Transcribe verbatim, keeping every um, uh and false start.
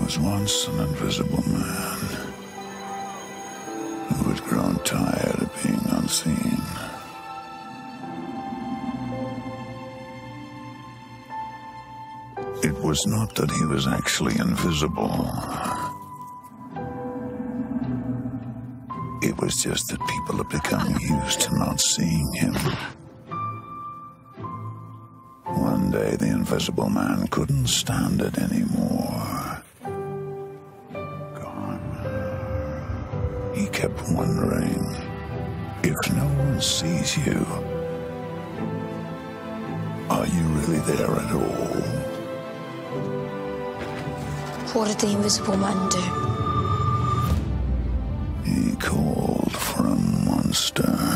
was once an invisible man who had grown tired of being unseen. It was not that he was actually invisible. It was just that people had become used to not seeing him. One day, the invisible man couldn't stand it anymore. Gone. He kept wondering, if no one sees you, are you really there at all? What did the invisible man do? He called for a monster.